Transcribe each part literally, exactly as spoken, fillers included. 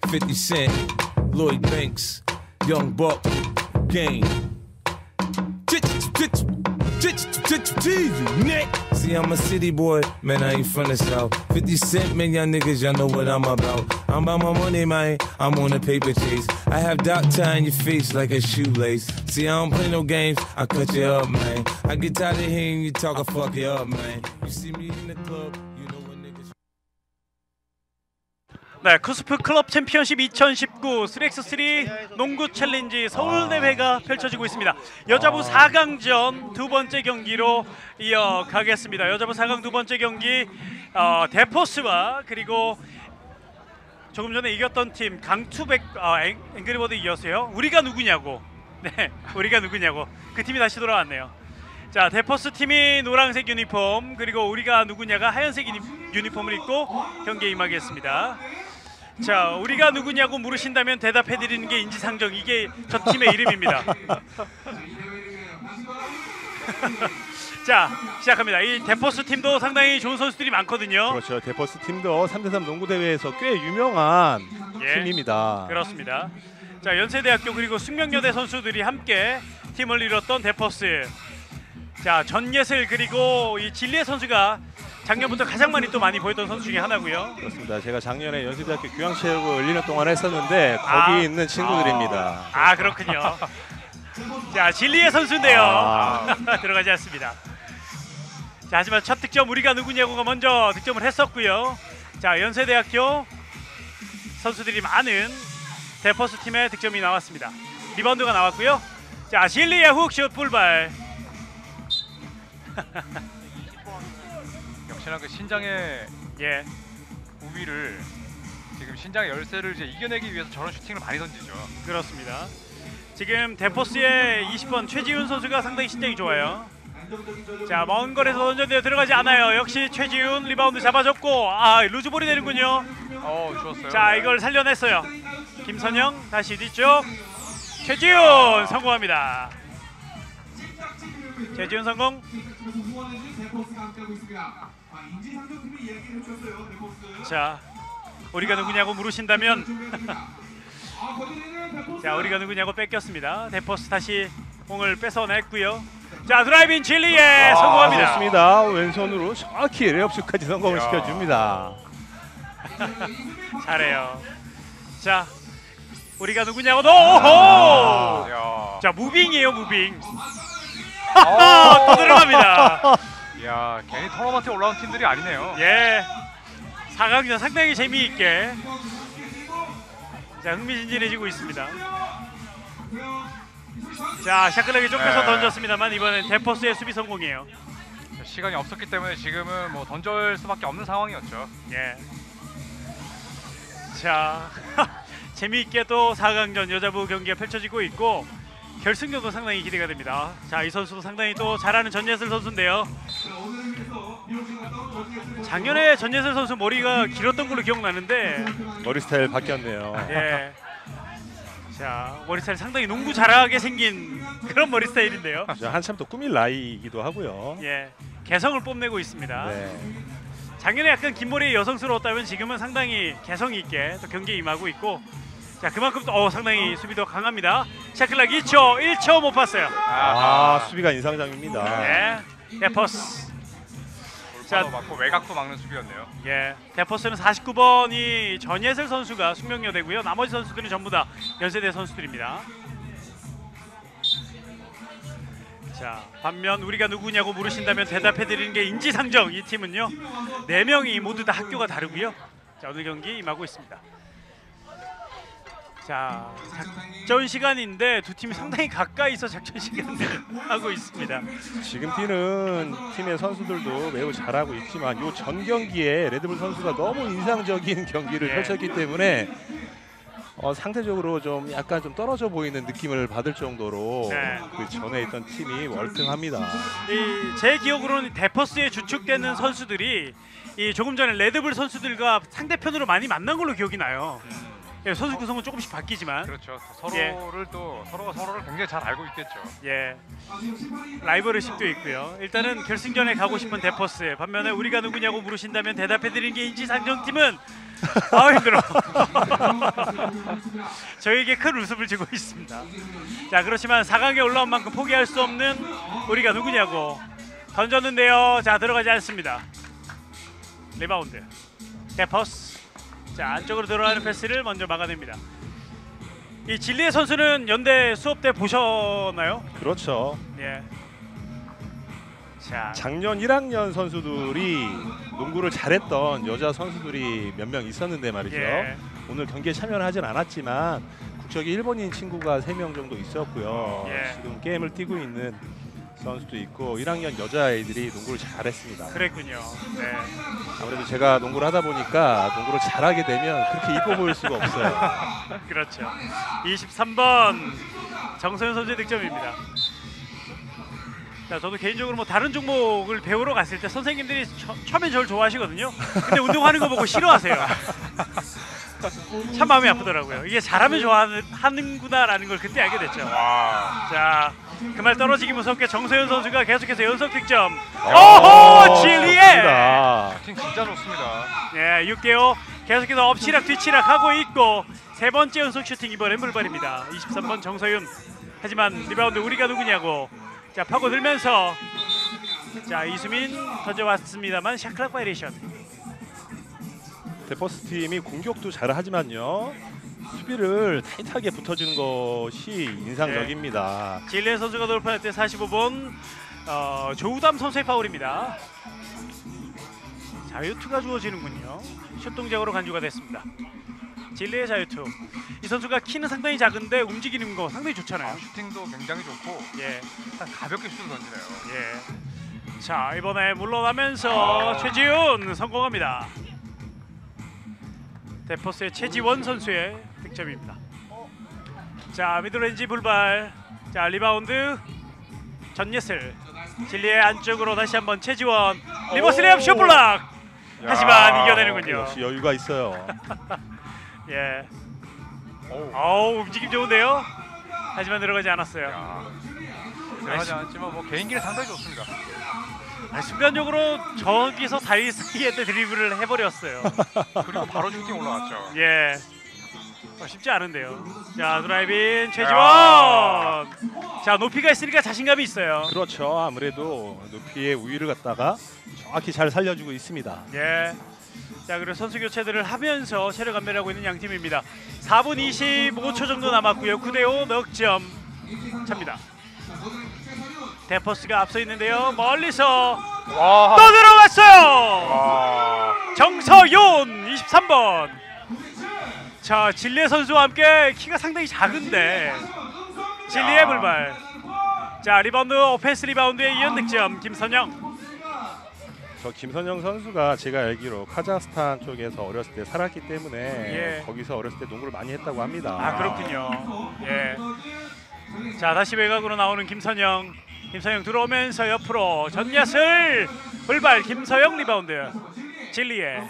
fifty Cent, Lloyd Banks, Young Buck, Game. See, I'm a city boy, man, I ain't from the South. fifty Cent, man, y'all niggas, y'all know what I'm about. I'm about my money, man, I'm on a paper chase. I have dot tie in your face like a shoelace. See, I don't play no games, I cut you up, man. I get tired of hearing you talk, I fuck you up, man. You see me in the club, you know what niggas... 네, 쿠스프 클럽 챔피언십 이천십구 쓰리엑스쓰리 농구 챌린지 서울 대회가 펼쳐지고 있습니다. 여자부 사 강전 두 번째 경기로 이어가겠습니다. 여자부 사 강 두 번째 경기 어, 데포스와 그리고 조금 전에 이겼던 팀 강투백 어, 앵그리버드 이어서요. 우리가 누구냐고. 네, 우리가 누구냐고. 그 팀이 다시 돌아왔네요. 자, 데포스 팀이 노란색 유니폼 그리고 우리가 누구냐가 하얀색 유니, 유니폼을 입고 경기에 임하겠습니다. 자, 우리가 누구냐고 물으신다면 대답해드리는 게 인지상정, 이게 저 팀의 이름입니다. 자, 시작합니다. 이 데포스 팀도 상당히 좋은 선수들이 많거든요. 그렇죠. 데포스 팀도 삼 대 삼 농구 대회에서 꽤 유명한 예, 팀입니다. 그렇습니다. 자, 연세대학교 그리고 숙명여대 선수들이 함께 팀을 이뤘던 데포스. 자, 전예슬 그리고 이 진리의 선수가 작년부터 가장 많이 또 많이 보였던 선수 중에 하나고요. 그렇습니다. 제가 작년에 연세대학교 교양체육을 일 년 동안 했었는데 거기 아, 있는 친구들입니다. 아, 그렇군요. 자, 진리의 선수인데요. 아. 들어가지 않습니다. 자, 하지만 첫 득점 우리가 누구냐고가 먼저 득점을 했었고요. 자, 연세대학교 선수들이 많은 데포스 팀의 득점이 나왔습니다. 리바운드가 나왔고요. 자, 진리의 훅슛 풀발. 역시나 그 신장의 예, 우위를 지금 신장의 열세를 이제 이겨내기 위해서 저런 슈팅을 많이 던지죠. 그렇습니다. 지금 데포스의 이십 번 최지훈 선수가 상당히 신장이 좋아요. 자, 먼 거리에서 던졌는데 들어가지 않아요. 역시 최지훈 리바운드 잡아줬고, 아, 루즈볼이 되는군요. 어, 좋았어요. 자, 이걸 살려냈어요. 김선영 다시 뒤쪽. 최지훈 성공합니다. 최지훈 성공. 자, 우리가 누구냐고 물으신다면 자, 우리가 누구냐고 뺏겼습니다. 데포스 다시 공을 뺏어냈고요. 자, 드라이빙 진리에 아, 성공합니다. 좋습니다. 왼손으로 정확히 레이업슛까지 성공을 이야. 시켜줍니다. 잘해요. 자, 우리가 누구냐고 도 오호! 야, 자, 무빙이에요, 무빙. 또 들어갑니다. 야, 괜히 토너먼트에 올라온 팀들이 아니네요. 예, 사 강전 상당히 재미있게 자, 흥미진진해지고 있습니다. 자, 샤클락이 좁혀서 네. 던졌습니다만 이번엔 데포스의 수비 성공이에요. 시간이 없었기 때문에 지금은 뭐 던질 수밖에 없는 상황이었죠. 예. 자, 재미있게 또 사 강전 여자부 경기가 펼쳐지고 있고 결승전도 상당히 기대가 됩니다. 자, 이 선수도 상당히 또 잘하는 전예슬 선수인데요. 작년에 전예슬 선수 머리가 길었던 걸로 기억나는데 머리 스타일 바뀌었네요. 예. 자, 머리 스타일 상당히 농구 잘하게 생긴 그런 머리 스타일인데요. 한참 또 꾸밀 나이이기도 하고요. 예, 개성을 뽐내고 있습니다. 네. 작년에 약간 긴 머리에 여성스러웠다면 지금은 상당히 개성 있게 또 경기에 임하고 있고, 자, 그만큼 또 어, 상당히 수비도 강합니다. 샤클락 이 초, 일 초 못 봤어요. 아, 수비가 인상적입니다. 예, 데포스. 자, 골파도 맞고 외곽도 막는 수비였네요. 예, 데포스는 사십구 번이 전예슬 선수가 숙명여대고요. 나머지 선수들은 전부 다 연세대 선수들입니다. 자, 반면 우리가 누구냐고 물으신다면 대답해드리는 게 인지상정. 이 팀은요, 네 명이 모두 다 학교가 다르고요. 자, 오늘 경기 임하고 있습니다. 자, 작전 시간인데 두 팀이 상당히 가까이서 작전 시간을 하고 있습니다. 지금 뛰는 팀의 선수들도 매우 잘하고 있지만 요 전 경기에 레드불 선수가 너무 인상적인 경기를 예. 펼쳤기 때문에 어, 상대적으로 좀 약간 좀 떨어져 보이는 느낌을 받을 정도로 네. 그 전에 있던 팀이 월등합니다. 이, 제 기억으로는 데포스에 주축되는 선수들이 이 조금 전에 레드불 선수들과 상대편으로 많이 만난 걸로 기억이 나요. 예, 선수 구성은 조금씩 바뀌지만 그렇죠. 서로를 예. 또 서로가 서로를 굉장히 잘 알고 있겠죠. 예, 라이벌의식도 있고요. 일단은 결승전에 가고 싶은 데포스, 반면에 우리가 누구냐고 물으신다면 대답해드리는 게 인지상정팀은 아 힘들어. 저에게 큰 웃음을 주고 있습니다. 자 그렇지만 사 강에 올라온 만큼 포기할 수 없는 우리가 누구냐고 던졌는데요. 자 들어가지 않습니다. 리바운드. 데퍼스. 자 안쪽으로 들어가는 패스를 먼저 막아냅니다. 이 진리의 선수는 연대 수업 때 보셨나요? 그렇죠. 예. 자 작년 일 학년 선수들이 농구를 잘했던 여자 선수들이 몇 명 있었는데 말이죠. 예. 오늘 경기에 참여를 하진 않았지만 국적이 일본인 친구가 세 명 정도 있었고요. 예. 지금 게임을 뛰고 있는 선수도 있고 일 학년 여자아이들이 농구를 잘했습니다. 그랬군요. 네. 아무래도 제가 농구를 하다 보니까 농구를 잘하게 되면 그렇게 이뻐 보일 수가 없어요. 그렇죠. 이십삼 번 정서윤 선수의 득점입니다. 자, 저도 개인적으로 뭐 다른 종목을 배우러 갔을 때 선생님들이 처, 처음엔 저를 좋아하시거든요. 근데 운동하는 거 보고 싫어하세요. 참 마음이 아프더라고요. 이게 잘하면 좋아하는구나라는 걸 그때 알게 됐죠. 자, 그 말 떨어지기 무섭게 정서윤 선수가 계속해서 연속 득점. 오호! 진리에! 슈팅 진짜 좋습니다. 예, 육 대 오 계속해서 엎치락 뒤치락 하고 있고 세 번째 연속 슈팅 이번엔 불발입니다. 이십삼 번 정서윤. 하지만 리바운드 우리가 누구냐고. 자 파고들면서 자 이수민 던져왔습니다만 샤클락 바이레이션. 데퍼스 팀이 공격도 잘하지만요 수비를 타이트하게 붙어주는 것이 인상적입니다. 네. 진리의 선수가 돌파할 때 사십오 번 어, 조우담 선수의 파울입니다. 자유투가 주어지는군요. 슛 동작으로 간주가 됐습니다. 진리의 자유투. 이 선수가 키는 상당히 작은데 움직이는 거 상당히 좋잖아요. 아, 슈팅도 굉장히 좋고 예, 일단 가볍게 슛을 던지네요. 예. 자 이번에 물러나면서 최지훈 성공합니다. 데퍼스의 최지원 선수의 득점입니다. 자 미드레인지 불발. 자 리바운드 전예슬. 진리의 안쪽으로 다시 한번 최지원. 리버스 레이업 슛블락. 하지만 이겨내는군요. 역시 여유가 있어요. 예. 어우 움직임 좋은데요. 하지만 들어가지 않았어요. 야, 들어가지 않았지만 뭐 개인기는 상당히 좋습니다. 아, 순간적으로 저기서 다리 사이에 드리블을 해버렸어요. 그리고 바로 슈팅 올라갔죠. 예. 어, 쉽지 않은데요. 자 드라이빙 최지원. 자 높이가 있으니까 자신감이 있어요. 그렇죠. 아무래도 높이의 우위를 갖다가 정확히 잘 살려주고 있습니다. 예. 자 그리고 선수 교체들을 하면서 체력 안배하고 있는 양 팀입니다. 사 분 이십오 초 정도 남았고요. 구 대 오 넉점 차입니다. 데퍼스가 앞서 있는데요. 멀리서 와. 또 들어갔어요. 와. 정서윤 이십삼 번. 자 진리의 선수와 함께 키가 상당히 작은데 진리의 불발. 자 리바운드 오펜스 리바운드에 이은 득점 김선영. 저 김선영 선수가 제가 알기로 카자흐스탄 쪽에서 어렸을 때 살았기 때문에 예. 거기서 어렸을 때 농구를 많이 했다고 합니다. 아 그렇군요. 예. 자 다시 외곽으로 나오는 김선영. 김선영 들어오면서 옆으로 전야슬 불발. 김서영 리바운드. 진리의.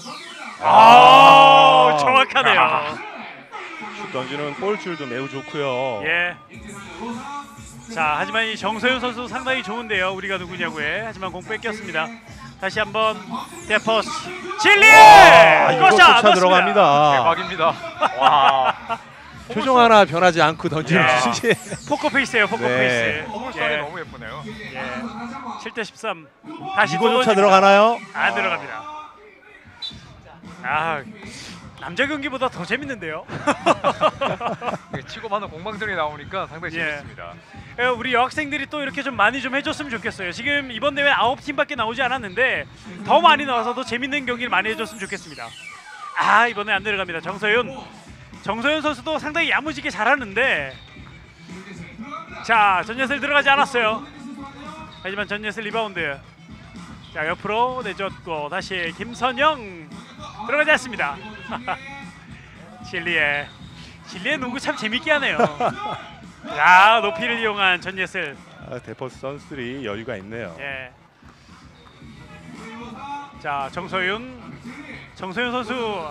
아, 아 정확하네요. 슛 던지는 볼줄도 매우 좋고요. 예. 자 하지만 이 정서윤 선수 상당히 좋은데요. 우리가 누구냐고에. 하지만 공 뺏겼습니다. 다시 한번 데퍼스 진리의 아, 이것차 이것조차 들어갑니다. 대박입니다. 와. 표정 하나 변하지 않고 던지는 야. 슛이 포커 페이스예요. 포커 네. 페이스. 포물선이 예. 너무 예쁘네요. 예. 칠 대 십삼. 다시 이거조차 또 들어가나요? 안 들어갑니다. 아 남자 경기보다 더 재밌는데요. 치고 받는 공방전이 나오니까 상당히 예. 재밌습니다. 예, 우리 여학생들이 또 이렇게 좀 많이 좀 해줬으면 좋겠어요. 지금 이번 대회 아홉 팀밖에 나오지 않았는데 더 많이 나와서 더 재밌는 경기를 많이 해줬으면 좋겠습니다. 아 이번에 안 들어갑니다. 정서윤. 정서윤 선수도 상당히 야무지게 잘하는데 자 전예슬 들어가지 않았어요. 하지만 전예슬 리바운드. 자 옆으로 내줬고 다시 김선영 들어가지 않습니다. 진리의 진리의 농구 참 재밌게 하네요. 야 높이를 이용한 전예슬. 아, 데퍼스 선수들이 여유가 있네요. 예. 자 정서윤. 정서윤 선수.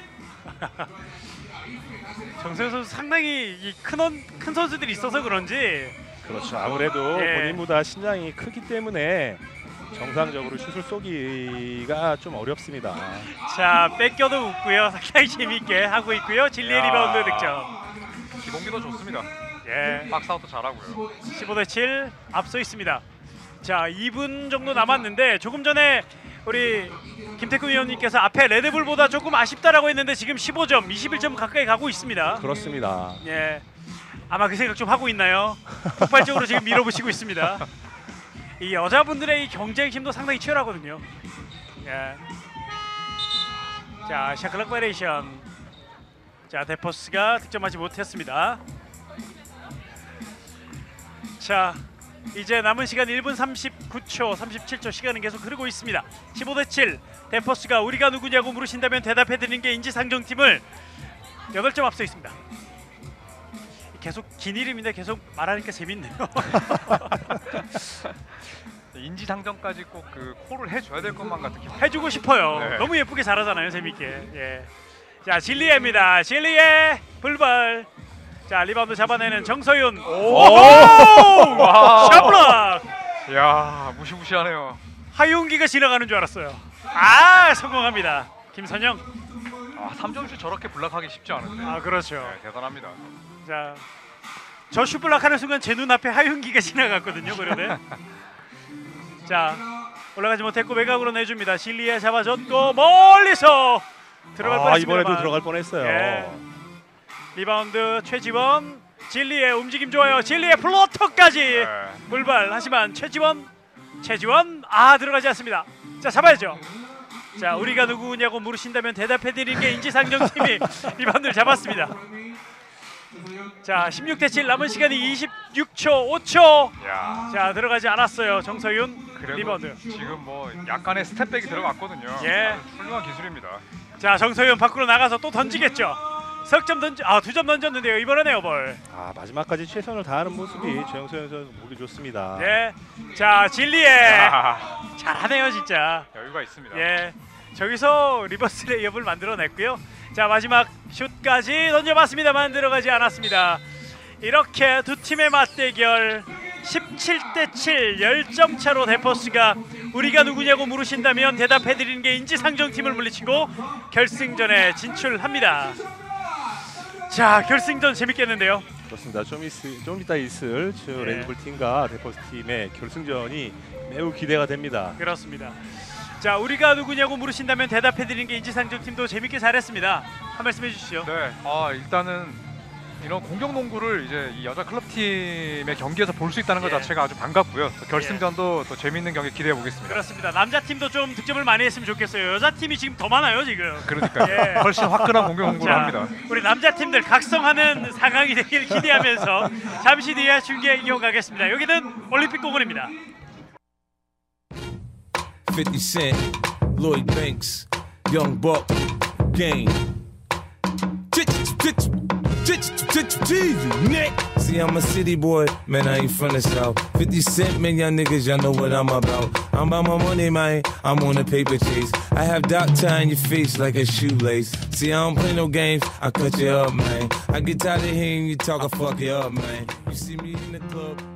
정서윤 선수 상당히 큰 큰 선수들이 있어서 그런지 그렇죠. 아무래도 예. 본인보다 신장이 크기 때문에 정상적으로 슛을 쏘기가 좀 어렵습니다. 자, 뺏겨도 웃고요. 상당히 재미있게 하고 있고요. 진리의 야. 리바운드 득점. 기본기도 좋습니다. 예. 박스아웃도 잘하고요. 십오 대 칠 앞서 있습니다. 자, 이 분 정도 남았는데 조금 전에 우리 김태균 위원님께서 앞에 레드불보다 조금 아쉽다라고 했는데 지금 십오 점, 이십일 점 가까이 가고 있습니다. 그렇습니다. 예. 아마 그 생각 좀 하고 있나요? 폭발적으로 지금 밀어붙이고 있습니다. 이 여자분들의 이 경쟁심도 상당히 치열하거든요. 예. 자, 샤클락 바레이션. 자, 데퍼스가 득점하지 못했습니다. 자, 이제 남은 시간 일 분 삼십구 초, 삼십칠 초 시간은 계속 흐르고 있습니다. 십오 대 칠. 데퍼스가 우리가 누구냐고 물으신다면 대답해드리는 게 인지상정팀을 여덟 점 앞서 있습니다. 계속 긴 이름인데 계속 말하니까 재밌네요. 인지상정까지 꼭 그 콜을 해줘야 될 것만 같은 기분. 해주고 싶어요. 네. 너무 예쁘게 잘하잖아요. 재밌게. 예. 자, 진리에입니다. 진리에 불발. 자, 리바운드 잡아내는 정서윤. 오! 샤블락. 이야, 무시무시하네요. 하윤기가 지나가는 줄 알았어요. 아, 성공합니다. 김선영. 아, 삼 점슛 저렇게 블락하기 쉽지 않은데. 아, 그렇죠. 네, 대단합니다. 자, 저 슛블락 하는 순간 제 눈앞에 하윤기가 지나갔거든요. 그러네. 자, 올라가지 못했고 외곽으로 내줍니다. 실리에 잡아줬고 멀리서 들어갈 아, 뻔했습니다만. 이번에도 들어갈 뻔했어요. 예. 리바운드 최지원. 진리의 움직임 좋아요. 진리의 플로터까지 네. 불발. 하지만 최지원, 최지원 아 들어가지 않습니다. 자, 잡아야죠. 자, 우리가 누구냐고 물으신다면 대답해드리는 게 인지상정팀이 리바운드를 잡았습니다. 자, 십육 대 칠 남은 시간이 이십육 초, 오 초. 야, 자, 들어가지 않았어요. 정서윤 그래도 리바운드. 지금 뭐 약간의 스텝백이 들어갔거든요. 예. 훌륭한 기술입니다. 자, 정서윤 밖으로 나가서 또 던지겠죠. 석점 던지, 아, 두 점 던졌는데요. 이번엔 에어볼. 아, 마지막까지 최선을 다하는 모습이 정서연 선수 보기 좋습니다. 예. 자, 진리에 아, 잘하네요, 진짜. 여유가 있습니다. 예. 저기서 리버스 레이업을 만들어냈고요. 자, 마지막 슛까지 던져봤습니다만 들어가지 않았습니다. 이렇게 두 팀의 맞대결 십칠 대 칠 십 점 차로 데퍼스가 우리가 누구냐고 물으신다면 대답해드리는 게 인지상정팀을 물리치고 결승전에 진출합니다. 자, 결승전 재밌겠는데요. 그렇습니다. 좀, 있, 좀 이따 있을 저 예. 레드불 팀과 데퍼스 팀의 결승전이 매우 기대가 됩니다. 그렇습니다. 자, 우리가 누구냐고 물으신다면 대답해드리는 게 인지상정팀도 재밌게 잘했습니다. 한 말씀 해주시죠. 네, 아 일단은 이런 공격 농구를 이제 이 여자 클럽 팀의 경기에서 볼 수 있다는 것 예. 자체가 아주 반갑고요. 또 결승전도 또 재밌는 경기 기대해 보겠습니다. 그렇습니다. 남자 팀도 좀 득점을 많이 했으면 좋겠어요. 여자 팀이 지금 더 많아요, 지금. 그러니까요. 예. 훨씬 화끈한 공격 농구를 자, 합니다. 우리 남자 팀들 각성하는 상황이 되길 기대하면서 잠시 뒤에 중계 이어가겠습니다. 여기는 올림픽 공원입니다. fifty Cent, Lloyd Banks, Young Buck, Game. See, I'm a city boy, man, I ain't from the south. fifty Cent, man, y'all niggas, y'all know what I'm about. I'm about my money, man, I'm on a paper chase. I have dot tie in your face like a shoelace. See, I don't play no games, I cut you up, man. I get tired of hearing you talk, I fuck you up, man. You see me in the club.